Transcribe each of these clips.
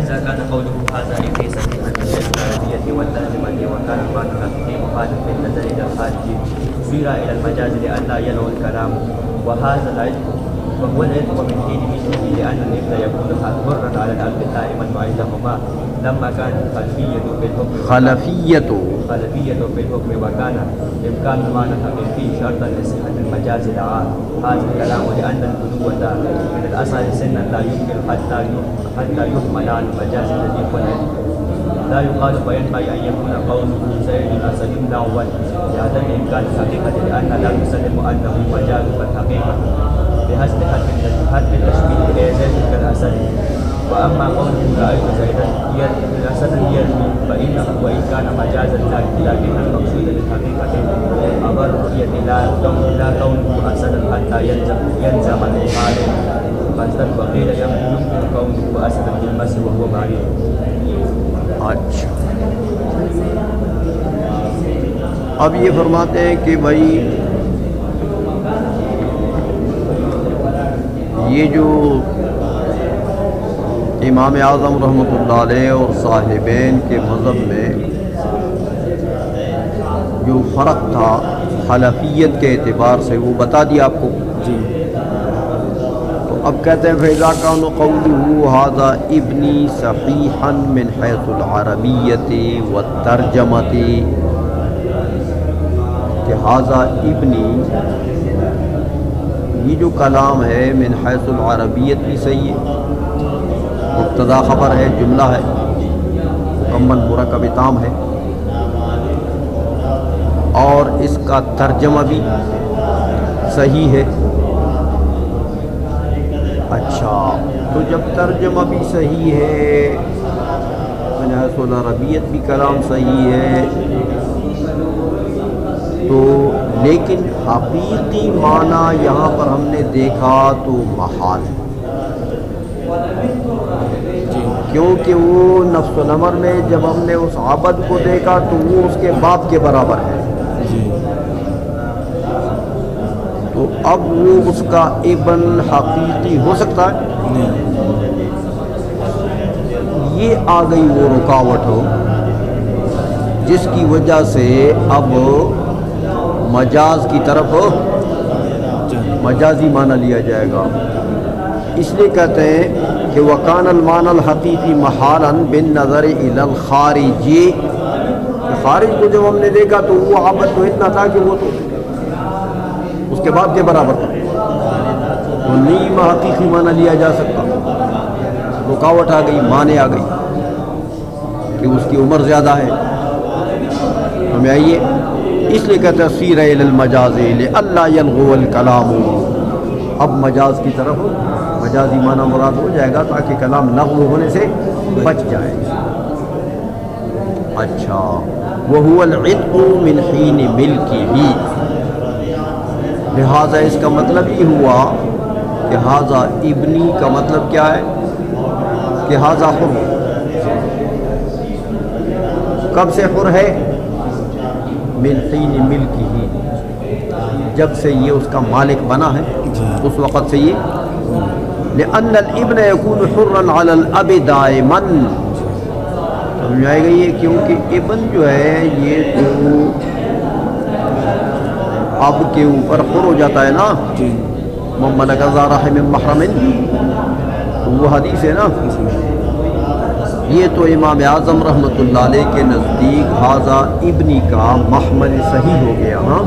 ولهذا كان قوله هذا في صحيح العربية والترجمة وكان بعض في مخالف النظر إلى الخارج صير إلى المجاز لئلا يلغو الكلام وهذا العلم وهو العلم من حين مثله لأن الابن يكون حرا على الأب دائما وعندهما لما كانت خلفية في الحكم وكان إمكان المعنى الحقيقي شرطا لصحة المجاز دعا هذا الكلام لأن البنوة من الأصل سنا لا يمكن حتى يحمل على المجاز الذي هو العلم لا يقال فينبغي أن يكون قوله زيد أسد لعوا لعدم إمكان الحقيقة لأن لا يسلم أنه مجاز فالحقيقة بحسب حد التشبيه زيد كالأسد وأما قوله رأيت زيدا الأسد يرمي فإنه وإن كان مجازا لكن المقصود بالحقيقة أمر الرؤية لا كونه أسدا حتى يلزم الحال فاستد وقيل يمكن كونه أسدا بالمس وهو بعيد. اچھا اب یہ فرماتے ہیں کہ بھائی یہ جو امام اعظم رحمۃ اللہ علیہ اور صاحبین کے مذہب میں جو فرق تھا حنفیت کے اعتبار سے وہ بتا دیا آپ کو جی. تو اب کہتے ہیں فیضا کان قولہ ھذا ابنی صحیحا من حیث العربیت والترجمۃ کہ ھذا ابنی یہ جو کلام ہے من حیث العربیت بھی صحیح ہے مبتدا خبر ہے جملہ ہے مکمل مرکب تام ہے اور اس کا ترجمہ بھی صحیح ہے. اچھا تو جب ترجمہ بھی صحیح ہے من حیث العربیت بھی کلام صحیح ہے تو لیکن حقیقی معنی یہاں پر ہم نے دیکھا تو محال ہے کیونکہ وہ نفس الامر میں جب ہم نے اس عبد کو دیکھا تو وہ اس کے باپ کے برابر ہے تو اب وہ اس کا ابن حقیقی ہو سکتا ہے یہ آ گئی وہ رکاوٹ ہو جس کی وجہ سے اب مجاز کی طرف مجازی معنی لیا جائے گا. اس لیے کہتے ہیں کہ وکان المعنی الحقیقی محالا بالنظر الی الخارج خارج کو جب ہم نے دیکھا تو وہ عبد تو اتنا تھا کہ وہ تو اس کے باپ کے برابر تھا تو نہیں حقیقی معنی لیا جا سکتا. رکاوٹ آ گئی معنی آ گئی کہ اس کی عمر زیادہ ہے ہمیں آئیے اس لیے کہتے ہیں سیر الی المجاز لئلا یلغو الکلام اب مجاز کی طرف مجازی معنی مراد ہو جائے گا تاکہ کلام لغو ہونے سے بچ جائے. اچھا وَهُوَ الْعِتْقُ مِنْ حِينِ مِلْكِهِ لہٰذا اس کا مطلب یہ ہوا کہ ھذا ابنی کا مطلب کیا ہے کہ ھذا حر کب سے حر ہے من حین ملکہ جب سے یہ اس کا مالک بنا ہے اس وقت سے یہ لأن الابن يكون حرا على الاب دائما سمجھ آئے گا یہ کیونکہ ابن جو ہے یہ تو اب کے اوپر حر ہو جاتا ہے نا محمد غزہ رحم محرم وہ حدیث ہے نا یہ تو امام اعظم رحمۃ اللہ علیہ کے نزدیک ھذا ابنی کا محمل صحیح ہو گیا. ہاں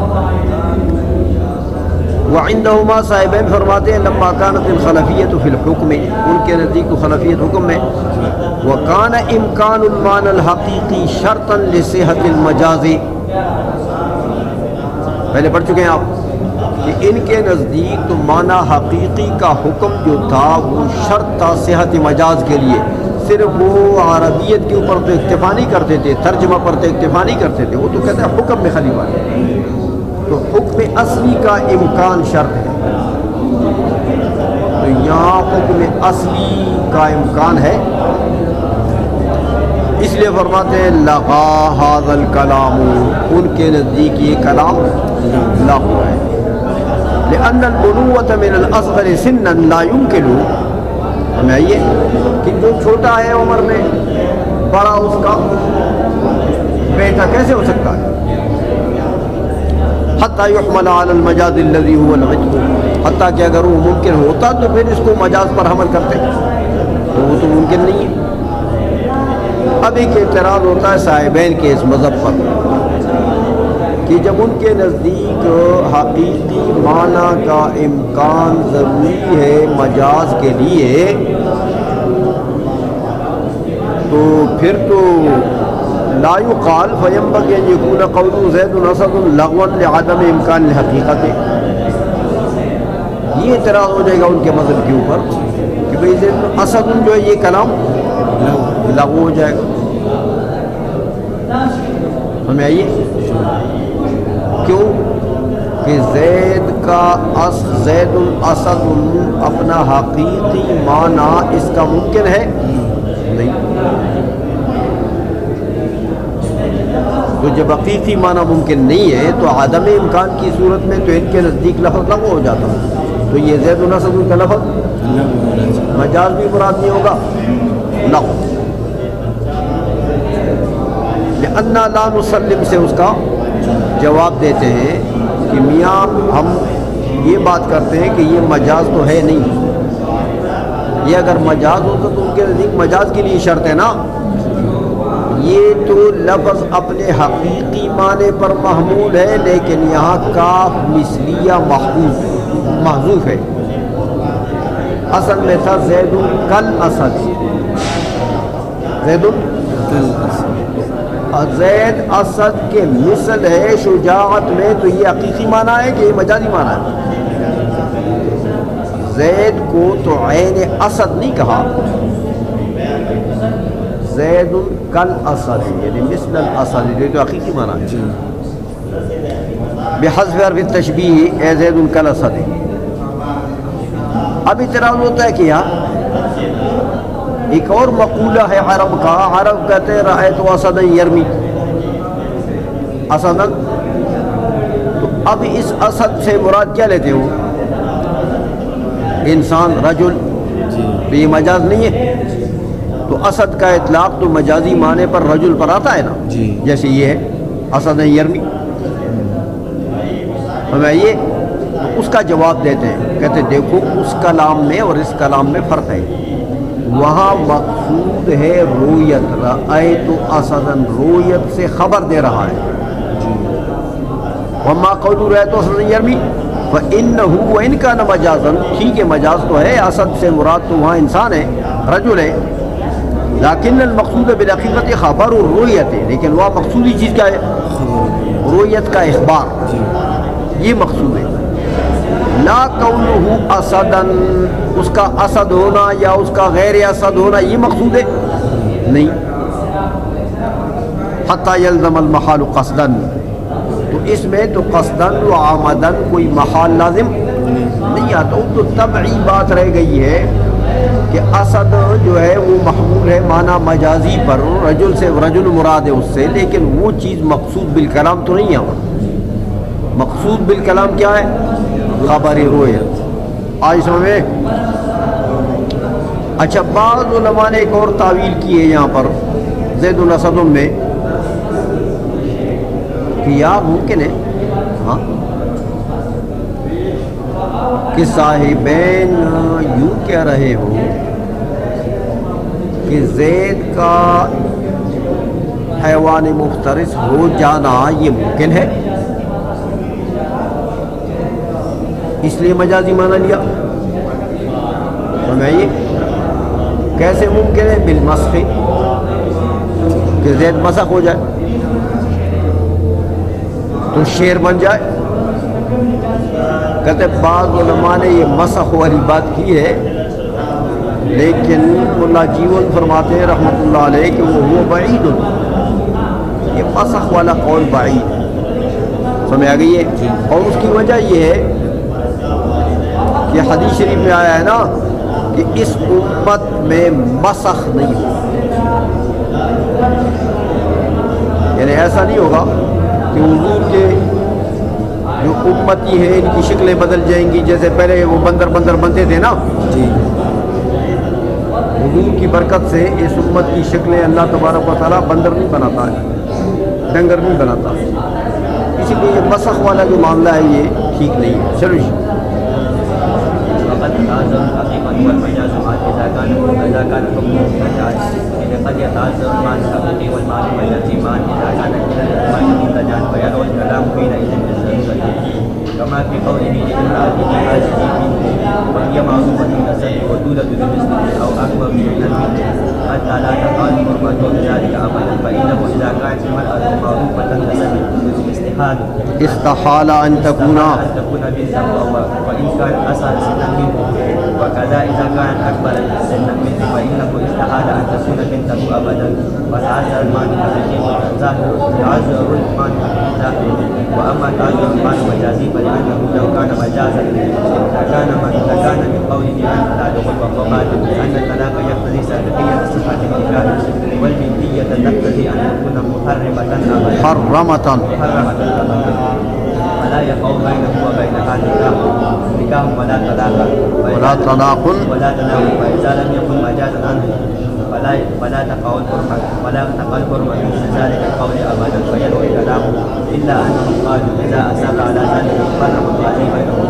وعندہما صاحبین فرماتے ہیں لما کانت الخلفیۃ فی الحکم ان کے نزدیک تو خلفیت حکم میں وکان امکان المعنی الحقیقی شرطا لصحت المجاز پہلے پڑھ چکے ہیں آپ کہ ان کے نزدیک تو معنی حقیقی کا حکم جو تھا وہ شرط تھا صحت مجاز کے لیے. صرف وہ عربیت کے اوپر تو اکتفا نہیں کرتے تھے ترجمہ پر تو اکتفا نہیں کرتے تھے وہ تو کہتے ہیں حکم میں خلیفہ ہے تو حکم اصلی کا امکان شرط ہے تو یہاں حکم اصلی کا امکان ہے اس لیے فرماتے ہیں لغا ھذا الکلام ان کے نزدیک یہ کلام لغو ہے لأن البنوة من الأصغر سنا لا يمكن ہمیں آئیے کہ جو چھوٹا ہے عمر میں بڑا اس کا بیٹا کیسے ہو سکتا ہے؟ حتیٰ یحمل علی المجاز الذی هو العجب، حتیٰ کہ اگر وہ ممکن ہوتا تو پھر اس کو مجاز پر حمل کرتے، تو وہ تو ممکن نہیں ہے۔ اب ایک اعتراض ہوتا ہے صاحبین کے اس مذہب پر کہ جب ان کے نزدیک حقیقی معنی کا امکان ضروری ہے مجاز کے لیے، تو پھر تو لا يقال فينبغي ان يكون قول زید اسد لغوا لعدم امکان الحقیقت۔ یہ اعتراض ہو جائے گا ان کے مذہب کے اوپر کہ بھئی زید اسد جو ہے یہ کلام لغو ہو جائے گا۔ ہمیں آئیے کیوں کہ زید الاسد اپنا حقیقی معنی اس کا ممکن ہے نہیں، تو جب حقیقی معنی ممکن نہیں ہے تو عدم امکان کی صورت میں تو ان کے نزدیک لفظ لغو ہو جاتا، تو یہ زید الاسد کا لفظ مجاز بھی مراد نہیں ہوگا، لغو۔ لأننا لا نسلم سے اس کا جواب دیتے ہیں کہ میاں ہم یہ بات کرتے ہیں کہ یہ مجاز تو ہے نہیں، یہ اگر مجاز ہوتا تو ان کے نزدیک مجاز کے لیے شرط ہے نا، یہ تو لفظ اپنے حقیقی معنی پر محمول ہے لیکن یہاں کاف مثلیہ محذوف ہے، اصل میں تھا زید کل اسد، زید اسد کے مثل ہے شجاعت میں، تو یہ حقیقی معنی ہے کہ یہ مجازی معنی ہے؟ زید کو تو عین اسد نہیں کہا، زید کل اسد یعنی مثل الاسد، یہ تو حقیقی معنی ہے بحذف حرف التشبیہ، اے زید کل اسد۔ اب اعتراض ہوتا ہے کہ یار ایک اور مقولہ ہے عرب کا، عرب کہتے ہیں رأیت اسدا یرمی اسدا، تو اب اس اسد سے مراد کیا لیتے ہو؟ انسان، رجل، تو یہ مجاز نہیں ہے، تو اسد کا اطلاق تو مجازی معنی پر رجل پر آتا ہے نا، جیسے یہ ہے اسدا یرمی۔ ہمیں یہ اس کا جواب دیتے ہیں، کہتے ہیں دیکھو اس کلام میں اور اس کلام میں فرق ہے، وہاں مقصود ہے رویت، رأیت اسدا رویت سے خبر دے رہا ہے، وما قول رأیت اسدا یرمی فإنه وإن كان مجازا، ٹھیک ہے مجاز تو ہے، اسد سے مراد تو وہاں انسان ہے، رجل ہے، لیکن المقصود بالحقیقت خبر الرؤیت ہے، لیکن وہ مقصودی چیز کیا ہے؟ رؤیت کا اخبار، یہ مقصود ہے۔ لا کونہ اسدا، اس کا اسد ہونا یا اس کا غیر اسد ہونا یہ مقصود ہے نہیں۔ حتی یلزم المحال قصدا، تو اس میں تو قصدن و عمدن کوئی محال لازم نہیں آتا، تو طبعی بات رہ گئی ہے کہ اسد جو ہے وہ محمول ہے معنی مجازی پر، رجل سے رجل مراد ہے اس سے، لیکن وہ چیز مقصود بالکلام تو نہیں ہے۔ مقصود بالکلام کیا ہے؟ خبر رویت۔ آج سمجھ میں؟ اچھا، بعض علماء نے ایک اور تعویل کی ہے یہاں پر زید الاسد میں کہ یار ممکن ہے ہاں کہ صاحبین یوں کہہ رہے ہو کہ زید کا حیوان مفترس ہو جانا یہ ممکن ہے، اس لیے مجازی معنی لیا۔ سمجھائیے کیسے ممکن ہے؟ بالمسخ، کہ زید مسخ ہو جائے تو شیر بن جائے۔ کہتے بعض علماء نے یہ مسخ والی بات کی ہے، لیکن ملا جیون فرماتے ہیں رحمۃ اللہ علیہ کہ وہ بعید، یہ مسخ والا قول بعید ہے۔ سمجھ آ گئی ہے؟ اور اس کی وجہ یہ ہے کہ حدیث شریف میں آیا ہے نا کہ اس امت میں مسخ نہیں ہوگا، یعنی ایسا نہیں ہوگا کہ حضور کے جو امتی ہے ان کی شکلیں بدل جائیں گی، جیسے پہلے وہ بندر بنتے تھے نا، حضور کی برکت سے اس امت کی شکلیں اللہ تبارک و تعالیٰ بندر نہیں بناتا ہے، ڈنگر نہیں بناتا، اسی لیے یہ مسخ والا جو معاملہ ہے یہ ٹھیک نہیں ہے۔ چلو وقد تعذر الحقيقة والمجاز إذا كان الحكم مجاز، إذ قد يتعذر المعنى الحقيقي والمعنى المجازي معا إذا كان كلا الأمرين منتجا ويروى الكلام حينئذ بالضرورة، كما في قوله لامرأته هذه بنت وهي معروفة النسب وتولد بمثله أو أكبر من البنت حتى لا تقال حرمة ذلك أبدا، فإنه إذا كانت المرأة معروفة النسب استحال أن تكون بنتا وإن كان أصغر سنا منه، وكذا إذا كانت أكبر سنا منه فإنه استحال أن تكون بنته أبدا، فتعذر المعنى الحقيقي ظاهر تعذر المعنى ظاهر، وأما تعذر المعنى المجازي فلأنه لو كان مجازا لكان من قوله أن تعلق الوقوعات لأن الطلاق يقتضي سابقية صحة النكاح، والبنتية تقتضي أن تكون محرمة أبدا، فلا يقع بينه وبينها نكاح ولا طلاق، فإذا لم يكن مجازا عنه فلا تقع الحرمة من ذلك القول أبدا، فيلوي كلامه، إلا أنهم قالوا إذا أصر على ذلك فرق القاضي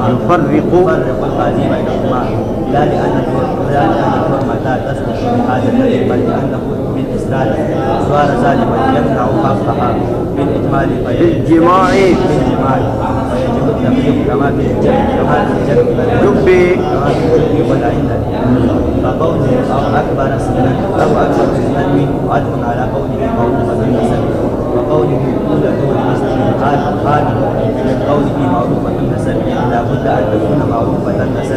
بينهما، لا لأن الحرمة لا تسقط بهذا الدليل، بل لأنه بالإسرار صار ظالما يمنع حقها بالإجماع فيجب التفريق كما في الجب والعلة، فقوله أو أكبر سنا منه عطف على قوله معروفة النسب، وقوله تولد بمثله حال من قوله معروفة النسب لا بد أن تكون معروفة النسب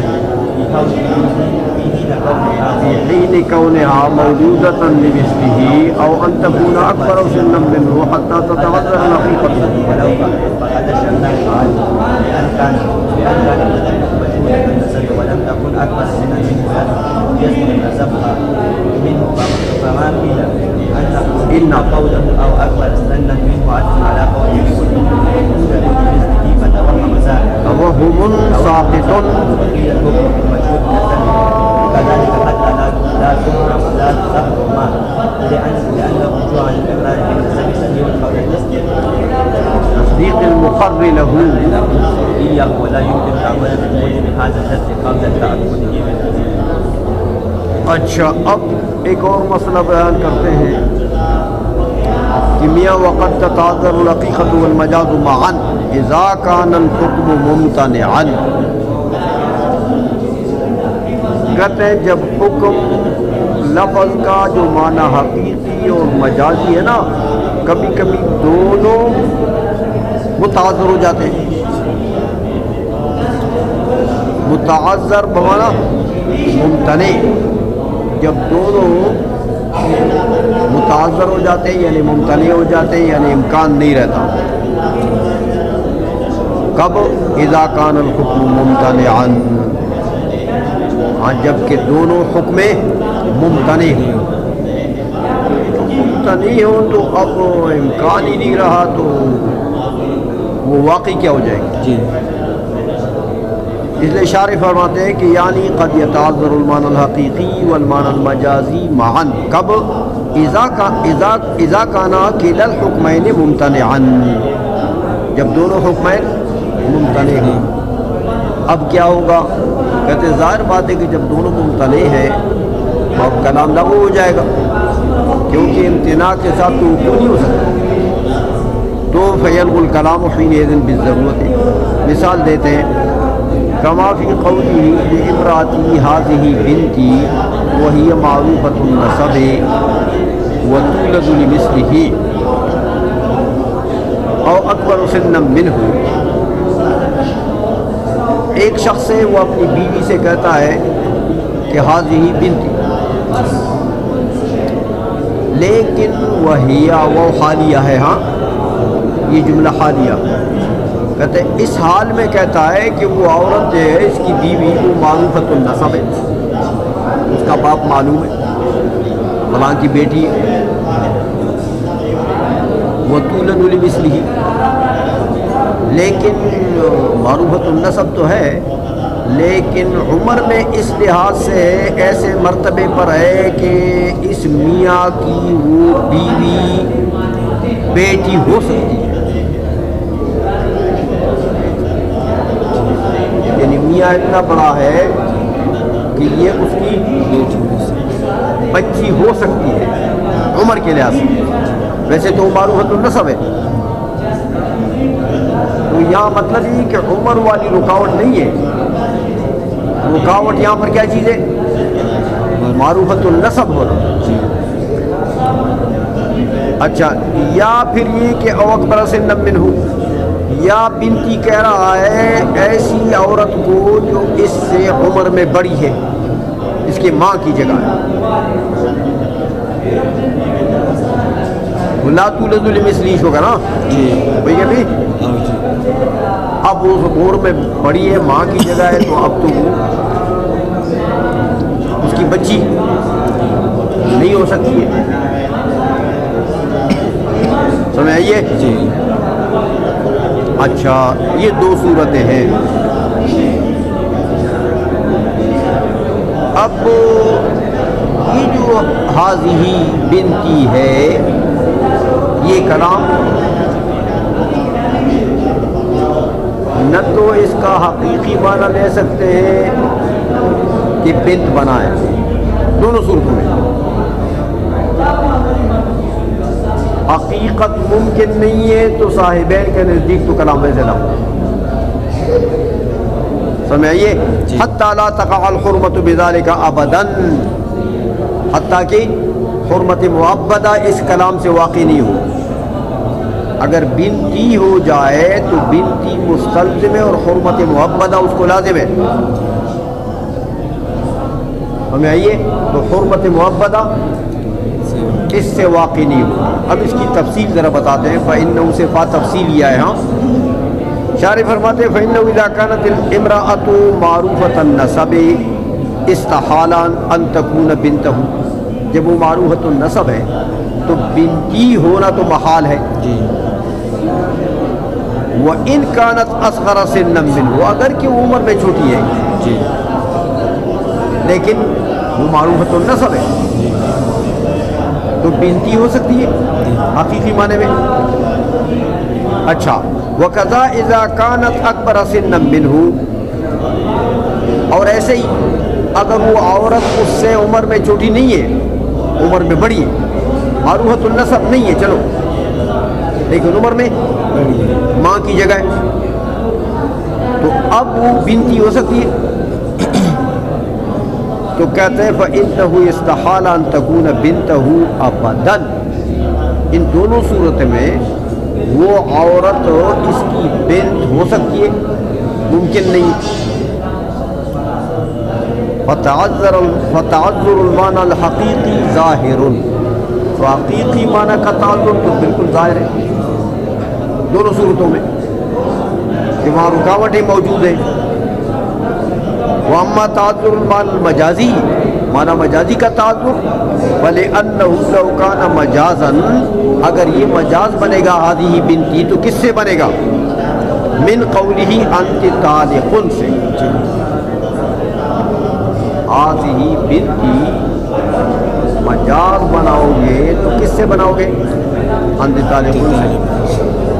في حين كونها موجودة لمثله أو أن تكون أكبر سنا منه حتى تتغذر حقيقته، ولو فقد شرنا الفعل لأن كان مجهولة النسب ولم تكن أكبر سنا منه يسلم نسبها منه، فما قيل إن قوله أو أكبر سنا منه عطف على قوله بمثله فتوهم ذلك توهم ساقط، وقيل الحكم المشهود كذلك حتى لا تحرم لأن الرجوع للإقرار بالنسب سبيل قبل تصديق المقر له إياه، ولا يمكن العمل بموجب هذا الشرط قبل تعبده منه۔ اچھا، اب ایک اور مسئلہ بیان کرتے ہیں کہ میاں وقت تتعذر الحقیقۃ والمجاز معا اذا كان الحکم ممتنعا، کہتے ہیں جب حکم لفظ کا جو معنی حقیقی اور مجازی ہے نا، کبھی کبھی دونوں متعذر ہو جاتے ہیں۔ متعذر بمانا ممتنع، جب دونوں متعذر ہو جاتے ہیں یعنی ممتنع ہو جاتے ہیں، یعنی امکان نہیں رہتا۔ کب؟ اذا کان الحکم ممتنعا، جب کہ دونوں حکم ممتنع ہوں، ممتنع ہوں تو اب امکان ہی نہیں رہا تو وہ واقعی کیا ہو جائے گی؟ جی، اس لیے شارح فرماتے ہیں کہ یعنی قد یتعذر المعنى الحقیقی والمعنى المجازی معا، کب؟ اذا کانا کلا الحکمین ممتنعا، جب دونوں حکمین ممتنع ہوں۔ اب کیا ہوگا؟ کہتے ظاہر بات ہے کہ جب دونوں ممتنع ہیں تو اب کلام لاغو ہو جائے گا، کیونکہ امتناع کے ساتھ تو وقوع نہیں ہو سکتا، تو فیلغ الکلام حینئذ بالضرورت۔ مثال دیتے ہیں کما فی قوله لامرأتی هذه بنتی وہی معروفۃ النسب وتولد لمثله او اکبر سنا منہ، ایک شخص ہے وہ اپنی بیوی سے کہتا ہے کہ هذه بنتی، لیکن وہی وہ حالیہ ہے، ہاں یہ جملہ حالیہ، کہتے ہیں اس حال میں کہتا ہے کہ وہ عورت جو ہے اس کی بیوی وہ معروفۃ النسب ہے، اس کا باپ معلوم ہے، فلاں کی بیٹی ہے، وہ تولد لمثلہ، لیکن معروفۃ النسب تو ہے لیکن عمر میں اس لحاظ سے ایسے مرتبے پر ہے کہ اس میاں کی وہ بیوی بیٹی ہو سکتی ہے، یعنی میاں اتنا بڑا ہے کہ یہ اس کی بچی ہو سکتی ہے عمر کے لحاظ سے۔ ویسے تو معروفۃ النسب ہے، تو یہاں مطلب یہ کہ عمر والی رکاوٹ نہیں ہے، رکاوٹ یہاں پر کیا چیز ہے؟ معروفۃ النسب ہونا۔ اچھا، یا پھر یہ کہ او اکبر سنا منہ، یا بنتی کہہ رہا ہے ایسی عورت کو جو اس سے عمر میں بڑی ہے، اس کی ماں کی جگہ ہے۔ لا تولد لمثلی ہوگا نا بھائی ابھی، اب وہ عمر میں بڑی ہے، ماں کی جگہ ہے، تو اب تو وہ اس کی بچی نہیں ہو سکتی ہے، سمجھ آئیے؟ اچھا، یہ دو صورتیں ہیں۔ اب یہ جو حاضی بنتی ہے، یہ کلام نہ تو اس کا حقیقی معنی لے سکتے ہیں کہ بنت بنا ہے، دونوں صورتوں میں حقیقت ممکن نہیں ہے، تو صاحبین کے نزدیک تو کلام ویسے نہ سمجھئے۔ حتی لا تقع الحرمت بذالک ابدا، حتیٰ کہ حرمت معبدہ اس کلام سے واقع نہیں ہو۔ اگر بنتی ہو جائے تو بنتی مستلزم ہے اور حرمت معبدہ اس کو لازم ہے، ہمیں آئیے، تو حرمت معبدہ اس سے واقع نہیں ہو۔ اب اس کی تفصیل ذرا بتاتے ہیں، فَإِنَّهُ سے تفصیل یہ ہے۔ ہاں شارح فرماتے ہیں فَإِنَّهُ إِذَا كَانَتِ الْإِمْرَأَةُ مَعْرُوفَةَ النَّسَبِ اسْتَحَالَ أَن تَكُونَ بِنْتَهُ، جب وہ معروفۃ النسب ہے تو بنتی ہونا تو محال ہے۔ وَإِنْ كَانَتْ أَصْغَرَ سِنًّا مِنْهُ، اگر کہ وہ عمر میں چھوٹی ہے لیکن وہ معروفۃ النسب ہے تو بنتی ہو سکتی ہے حقیقی معنی میں۔ اچھا، وَكَذَا إِذَا كَانَتْ أَكْبَرَ سِنًّا مِنْهُ، اور ایسے ہی اگر وہ عورت اس سے عمر میں چھوٹی نہیں ہے، عمر میں بڑی ہے، معروفۃ النسب نہیں ہے چلو، لیکن عمر میں ماں کی جگہ ہے، تو اب وہ بنتی ہو سکتی ہے۔ تو کہتے ہیں فَإِنَّهُ يَسْتَحَالَ أَن تَكُونَ بِنْتَهُ أَبَدًا، ان دونوں صورت میں وہ عورت اس کی بنت ہو سکتی ہے، ممکن نہیں۔ فَتَعَذُّرُ الْمَعنَى الْحَقِيقِي ظَاهِرٌ، تو حقیقی معنی کا تعذر تو بالکل ظاہر ہے دونوں صورتوں میں کہ وہاں رکاوٹیں موجود ہیں۔ وَأَمَّا تَعَذُّرُ الْمَعنَى الْمَجَازِي، معنی مجازی کا تعذر، فَلِأَنَّهُ لَوْ كَانَ مَجَازًا، اگر یہ مجاز بنے گا ہذه بنتی تو کس سے بنے گا؟ من قوله انت طالق سے، ہذه بنتی مجاز بناؤ گے تو کس سے بناؤ گے؟ انت طالق سے،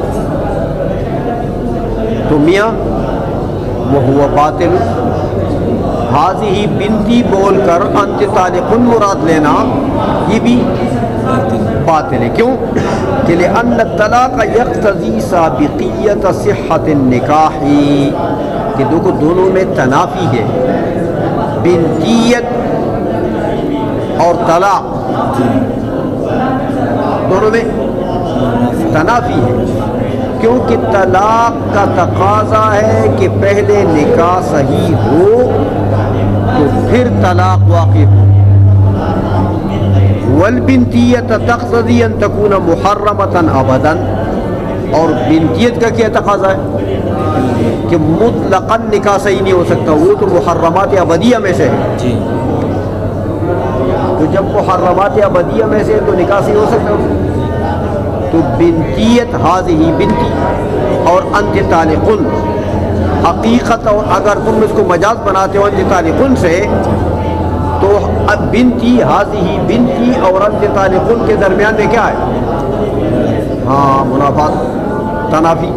تو میاں وہو باطل، ہذه بنتی بول کر انت طالق مراد لینا یہ بھی باطل ہے۔ کیوں کہ لأن الطلاق یقتضی سابقیت صحت النکاح، کہ دونوں میں تنافی ہے، بنتیت اور طلاق دونوں میں تنافی ہے، کیونکہ طلاق کا تقاضا ہے کہ پہلے نکاح صحیح ہو تو پھر طلاق واقع ہو، والبنتیت تقتضی ان تکون محرمتا ابدا، اور بنتیت کا کیا تقاضا ہے کہ مطلقاً نکاح صحیح نہیں ہو سکتا، وہ تو محرمات ابدیہ میں سے ہے، تو جب محرمات ابدیہ میں سے تو نکاح صحیح ہو سکتا ہے، تو بنتیت ہذه بنتی اور انت طالقن حقیقت اور اگر تم اس کو مجاز بناتے ہو انتطالقن سے تو اب بنتی حاضی بنتی اور انتطالقن کے درمیان میں کیا ہے؟ ہاں منافات تنافی.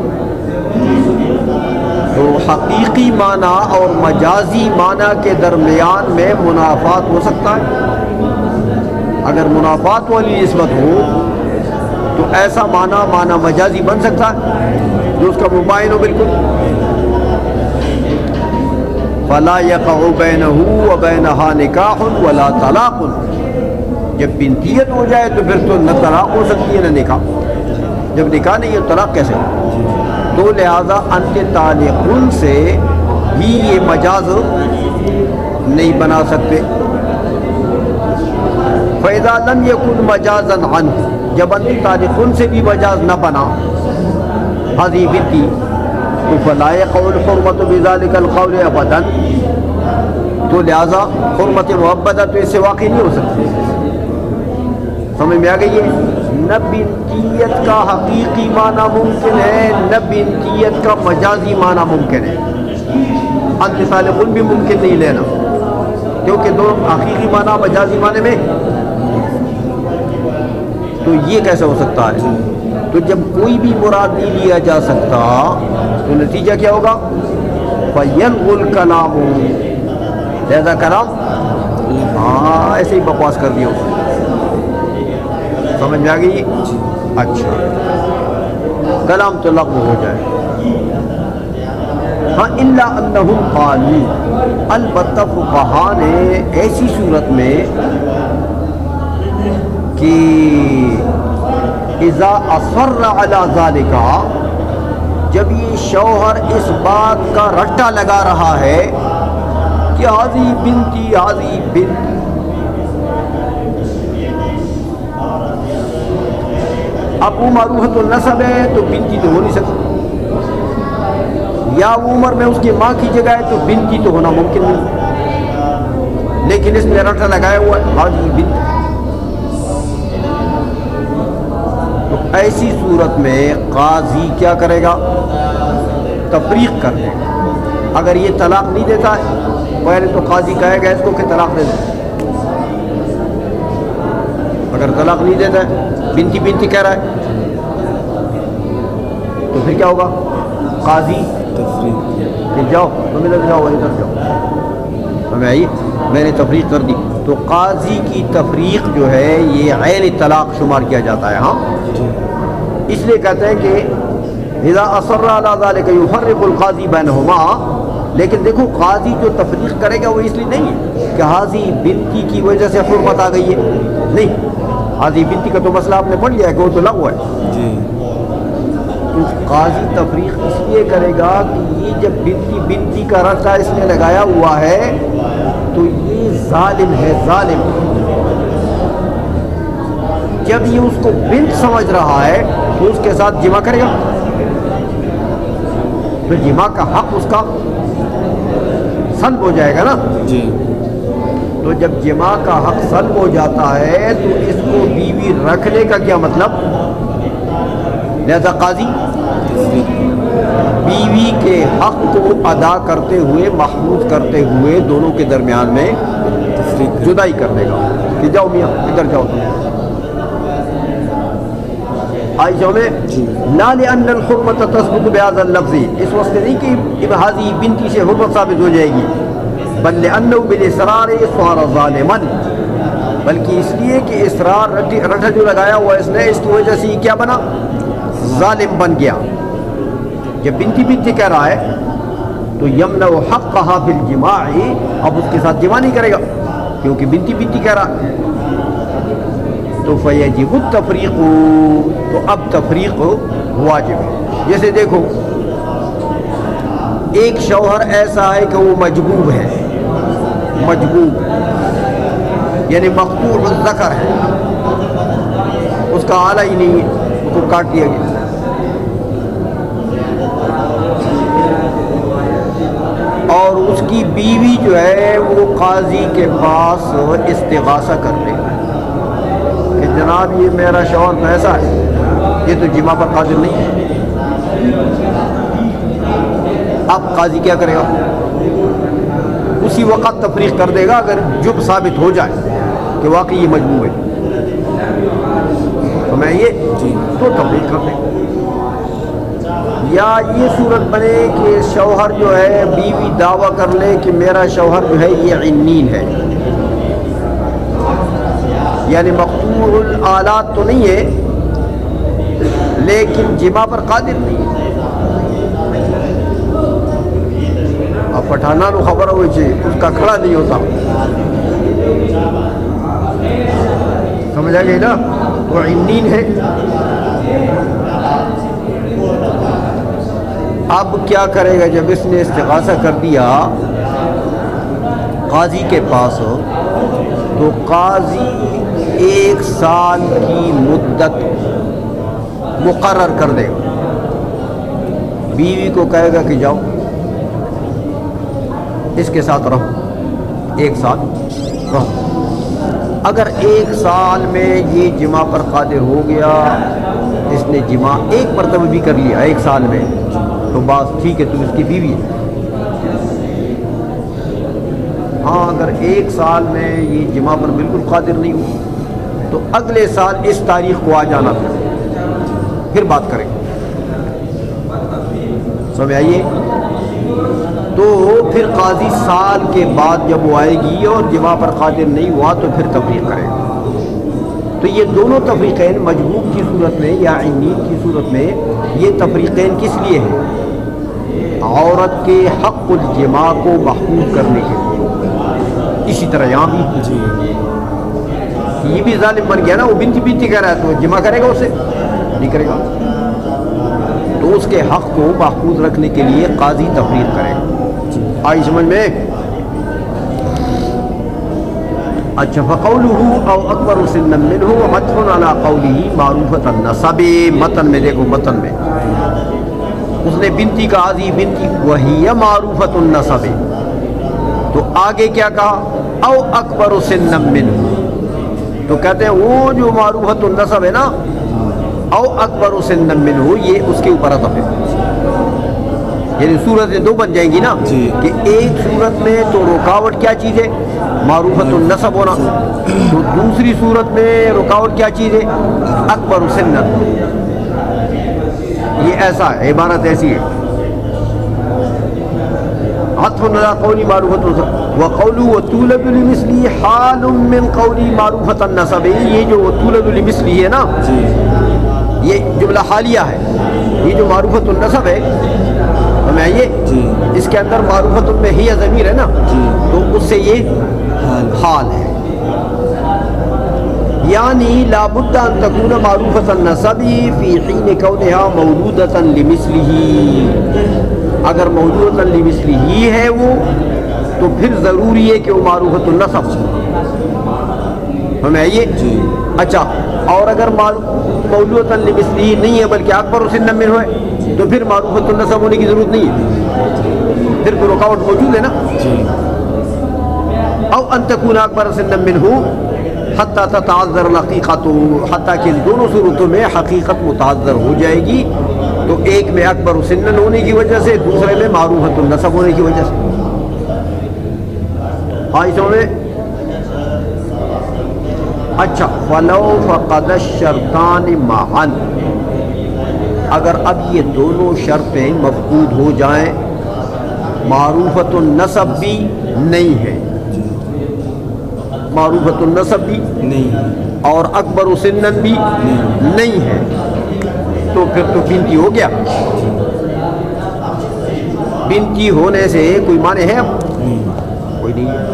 تو حقیقی معنی اور مجازی معنی کے درمیان میں منافات ہو سکتا ہے. اگر منافات والی نسبت ہو تو ایسا معنی مجازی بن سکتا ہے جو اس کا مباین ہو بالکل. فلا يقع بينه وبينها نکاح ولا طلاق. جب بنتیت ہو جائے تو پھر تو نہ طلاق ہو سکتی ہے نہ نکاح. جب نکاح نہیں ہے طلاق کیسے ہو؟ تو لہذا انتطالقن سے بھی یہ مجاز نہیں بنا سکتے. فَإِذَا لَمْ يَكُنْ مَجَازًا عَنْهُ جب انتطالقن سے بھی مجاز نہ بنا حاضی بنتی تو فَلَا يَقَعُ الْحُرْمَةُ بِذَلِكَ الْقَوْلِ أَبَدًا. تو لہذا حرمت مؤبدہ تو اس سے واقع نہیں ہو سکتی. سمجھ میں آ گئی ہے؟ نہ بنتیت کا حقیقی معنی ممکن ہے نہ بنتیت کا مجازی معنی ممکن ہے. انتطالقن بھی ممکن نہیں لینا کیونکہ دو حقیقی معنی مجازی معنی میں. تو یہ کیسے ہو سکتا ہے؟ تو جب کوئی بھی مراد نہیں لیا جا سکتا تو نتیجہ کیا ہوگا؟ فَيَلْغُ الْكَلَامُ لہذا کلام ہاں ایسے ہی بکواس کر دیا. سمجھ میں آ گئی؟ اچھا کلام تو لغو ہو جائے. ہاں الا انہم قالوا البتہ فقہا نے ایسی صورت میں کہ اذا اصر علی ذالک جب یہ شوہر اس بات کا رٹا لگا رہا ہے کہ حاضی بنتی حاضی بنتی اب وہ معروفۃ النسب ہے تو بنتی تو ہو نہیں سکتی یا وہ عمر میں اس کی ماں کی جگہ ہے تو بنتی تو ہونا ممکن نہیں لیکن اس نے رٹا لگایا ہوا ہے حاضی بنتی. تو ایسی صورت میں قاضی کیا کرے گا؟ تفریق کر دے گا. اگر یہ طلاق نہیں دیتا ہے پہلے تو قاضی کہے گا اس کو کہ طلاق دے دے. اگر طلاق نہیں دیتا ہے بنتی بنتی کہہ رہا ہے تو پھر کیا ہوگا؟ قاضی کہ جاؤ تم ادھر جاؤ ادھر جاؤ. ہمیں آئی میں نے تفریق کر دی تو قاضی کی تفریق جو ہے یہ عین طلاق شمار کیا جاتا ہے. ہاں اس لیے کہتے ہیں کہ اذا اصر علی ذلک یفرق القاضی بینہما. لیکن دیکھو قاضی جو تفریق کرے گا وہ اس لیے نہیں ہے کہ حاضی بنتی کی وجہ سے حرمت آ گئی ہے. نہیں حاضی بنتی کا تو مسئلہ آپ نے پڑھ لیا ہے کہ وہ تو لغو ہے جی. تو قاضی تفریق اس لیے کرے گا کہ یہ جب بنتی بنتی کا رٹا اس نے لگایا ہوا ہے تو یہ ظالم ہے ظالم. جب یہ اس کو بنت سمجھ رہا ہے تو اس کے ساتھ جمع کرے گا پھر جمع کا حق اس کا سلب ہو جائے گا نا جی. تو جب جمع کا حق سلب ہو جاتا ہے تو اس کو بیوی رکھنے کا کیا مطلب؟ لہذا قاضی بیوی کے حق کو ادا کرتے ہوئے محفوظ کرتے ہوئے دونوں کے درمیان میں جدائی کر دے گا کہ جاؤ میاں ادھر جاؤ تم. عائشہ میں لا لأن الحرمت تثبت بهذا اللفظ اس وقت نہیں کہ حاضی بنتی سے حرمت ثابت ہو جائے گی بل لأنه بالإصرار صار ظالما بلکہ اس لیے کہ اصرار رٹا جو لگایا ہوا اس نے اس کی وجہ سے کیا بنا؟ ظالم بن گیا. جب بنتی بنتی کہہ رہا ہے تو یمنع حقها بالجماع اب اس کے ساتھ جماع نہیں کرے گا کیونکہ بنتی بنتی کہہ رہا ہے. تو فیجب التفریق تو اب تفریق واجب ہے. جیسے دیکھو ایک شوہر ایسا ہے کہ وہ مجبوب ہے مجبوب یعنی مقطوع الذکر ہے اس کا آلہ ہی نہیں ہے اس کو کاٹ دیا گیا. اور اس کی بیوی جو ہے وہ قاضی کے پاس استغاثہ کر لے کہ جناب یہ میرا شوہر تو ایسا ہے یہ تو جمع پر قادر نہیں ہے اب قاضی کیا کرے گا؟ اسی وقت تفریق کر دے گا اگر جب ثابت ہو جائے کہ واقعی یہ مجموع ہے تو میں یہ تو تفریق کر دے گا۔ یا یہ صورت بنے کہ شوہر جو ہے بیوی دعویٰ کر لے کہ میرا شوہر جو ہے یہ عنین ہے، یعنی مقطوع الآلات تو نہیں ہے لیکن جماع پر قادر نہیں ہے۔ اب پٹھانا نو خبر ہوئی چھے اس کا کھڑا نہیں ہوتا، سمجھا گئی نا، وہ عنین ہے۔ اب کیا کرے گا جب اس نے استغاثہ کر دیا قاضی کے پاس تو قاضی 1 سال کی مدت مقرر کر دے گا، بیوی کو کہے گا کہ جاؤ اس کے ساتھ رہو، 1 سال رہو۔ اگر 1 سال میں یہ جماع پر قادر ہو گیا، اس نے جماع 1 مرتبہ بھی کر لیا 1 سال میں، تو بات ٹھیک ہے، تو اس کی بیوی ہے۔ ہاں اگر 1 سال میں یہ جماع پر بالکل قادر نہیں ہو تو اگلے سال اس تاریخ کو آ جانا، پھر بات کریں، سمجھ آئیے؟ تو پھر قاضی سال کے بعد جب وہ آئے گی اور جماع پر قادر نہیں ہوا تو پھر تفریق کرے گا۔ تو یہ دونوں تفریقین مجموع کی صورت میں یا عنین کی صورت میں یہ تفریقین کس لیے ہیں؟ عورت کے حق الجماع کو محفوظ کرنے کے لیے۔ اسی طرح یہاں بھی یہ بھی ظالم بن گیا نا، وہ بنتی کہہ رہا ہے تو جماع کرے گا، اسے نہیں کرے گا، تو اس کے حق کو محفوظ رکھنے کے لیے قاضی تفریق کرے گا۔ آئی سمجھ میں؟ اچھا، فقولہ او اکبر سنا منہ مدح علی قولہ معروفۃ النسب، متن میں دیکھو، متن میں اس نے بنتی کا آدھی بنتی وہی معروفۃ النسب، تو آگے کیا کہا؟ او اکبر سنا منہ، تو کہتے ہیں وہ جو معروفۃ النسب ہے نا، او اکبر سنا منہ، یہ اس کے اوپر عطف ہے، یعنی صورتیں 2 بن جائیں گی نا، کہ ایک صورت میں تو رکاوٹ کیا چیز ہے؟ معروفۃ النسب ہونا، تو دوسری صورت میں رکاوٹ کیا چیز ہے؟ اکبر سنا۔ یہ ایسا ہے، عبارت ایسی ہے، عطف علی قولی معروفۃ النسب وقولہ وتولد لمثلی حال من قولی معروفۃ النسب، یہ جو وتولد لمثلی ہے نا، یہ جملہ حالیہ ہے، یہ جو معروفۃ النسب ہے ہمیں یہ اس کے اندر معروفۃ میں ہی ضمیر ہے نا، تو اس سے یہ حال ہے، یعنی لا بد ان تکون معروفۃ النسب فی حین کونہا مولودۃ لمثلہ، اگر مولودۃ لمثلہ ہے وہ تو پھر ضروری ہے کہ وہ معروفۃ النسب ہمیں یہ۔ اچھا، اور اگر مولودۃ لمثلہ نہیں ہے بلکہ اکبر سنا منہ ہے تو پھر معروفۃ النسب ہونے کی ضرورت نہیں ہے، پھر کوئی رکاوٹ موجود ہے نا۔ او ان تکون اکبر سنا منہ حتی تتعذر الحقیقت، حتیٰ کہ دونوں صورتوں میں حقیقت متعذر ہو جائے گی، تو ایک میں اکبر سنا ہونے کی وجہ سے، دوسرے میں معروفۃ النسب ہونے کی وجہ سے۔ ہاں اس میں اچھا، فلو فقد الشرطان معا، اگر اب یہ دونوں شرطیں مفقود ہو جائیں، معروفۃ النسب بھی نہیں ہے، معروفۃ النسب بھی نہیں اور اکبر سنن بھی نہیں ہے، تو پھر تو بنتی ہو گیا۔ بنتی ہونے سے کوئی معنی ہے؟ اب کوئی نہیں ہے،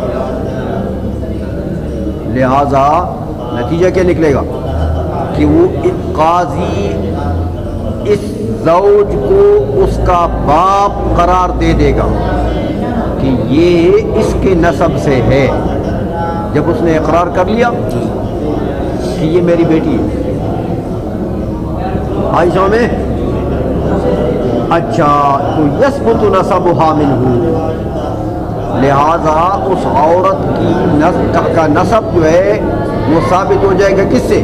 لہذا نتیجہ کیا نکلے گا کہ وہ قاضی اس زوج کو اس کا باپ قرار دے دے گا کہ یہ اس کے نسب سے ہے، جب اس نے اقرار کر لیا کہ یہ میری بیٹی ہے۔ عائشہ میں اچھا، تو یثبت نسبها منہ، لہذا اس عورت کی کا نسب جو ہے وہ ثابت ہو جائے گا کس سے؟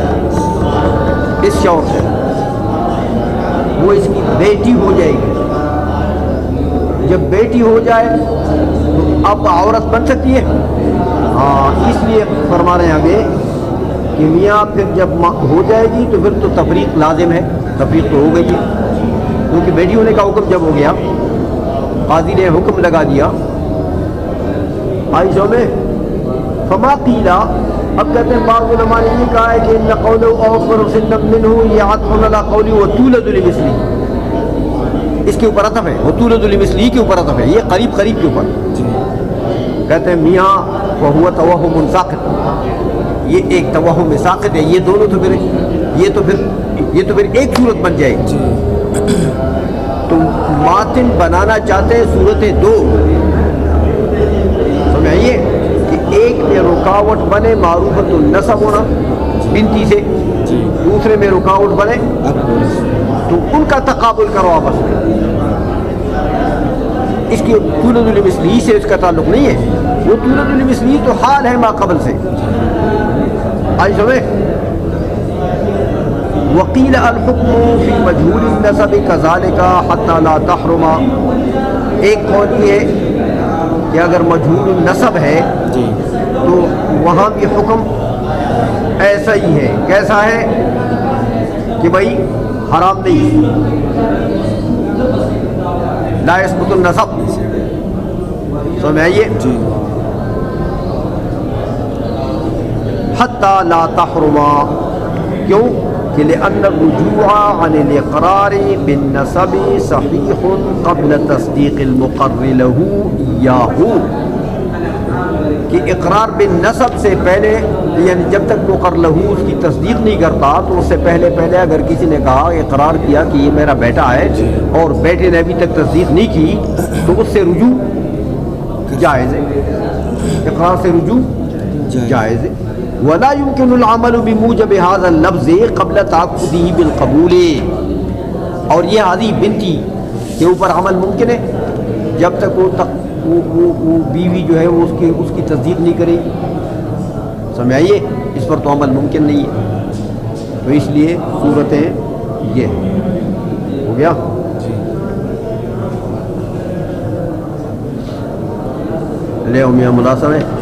اس شوہر سے، وہ اس کی بیٹی ہو جائے گی۔ جب بیٹی ہو جائے تو اب عورت بن سکتی ہے؟ ہاں، اس لیے فرما رہے ہیں ہمیں کہ میاں پھر جب ہو جائے گی تو پھر تو تفریق لازم ہے، تفریق تو ہو گئی ہے، کیونکہ بیٹی ہونے کا حکم جب ہو گیا، قاضی نے حکم لگا دیا۔ آئیشہ میں فما قیلا، اب کہتے ہیں بعض علماء نے یہ کہا ہے کہ ان قولہ اوفر سنا منہ، یہ عطف علی قولی وتولد لمثلی، اس کے اوپر عطف ہے، وتولد لمثلی کے اوپر عطف ہے، یہ قریب قریب کے اوپر۔ کہتے ہیں میاں وہو توہم ساقط، یہ ایک توہم ساقط ہے، یہ دونوں تو پھر یہ تو پھر ایک صورت بن جائے گی۔ تو ماتن بنانا چاہتے ہیں صورتیں دو، سمجھائیے کہ ایک میں رکاوٹ بنے معروفت النسب ہونا بنتی سے، دوسرے میں رکاوٹ بنے تو ان کا تقابل کرو آپس میں۔ اس کی تولد المثلی سے اس کا تعلق نہیں ہے، وہ تولد المثلی تو حال ہے ما قبل سے۔ آئی سمجھے؟ وقیل الحکم فی مجہول النسب کذالک حتی لا تحرم، ایک قول یہ ہے کہ اگر مجہول النسب ہے تو وہاں بھی حکم ایسا ہی ہے، کیسا ہے کہ بھائی حرام نہیں، لا یثبت النسب، سمجھائیے حتی لا تحرم، کیوں کہ لأن الرجوع عن الاقرار بالنسب صحیح قبل تصدیق المقر له ایاہ، کہ اقرار بالنسب سے پہلے، یعنی جب تک مقر لہو اس کی تصدیق نہیں کرتا تو اس سے پہلے اگر کسی نے کہا اقرار کیا کہ یہ میرا بیٹا ہے اور بیٹے نے ابھی تک تصدیق نہیں کی تو اس سے رجوع جائز ہے، اقرار سے رجوع جائز ہے۔ ولا يمكن العمل بموجب هذا اللفظ قبل تعقده بالقبول، اور یہ حاضی بنتی کے اوپر عمل ممکن ہے جب تک وہ بیوی جو ہے وہ اس کی تصدیق نہیں کرے، سمجھائیے، اس پر تو عمل ممکن نہیں ہے۔ تو اس لیے صورتیں یہ ہو گیا۔ لے میاں ملاسم ہے۔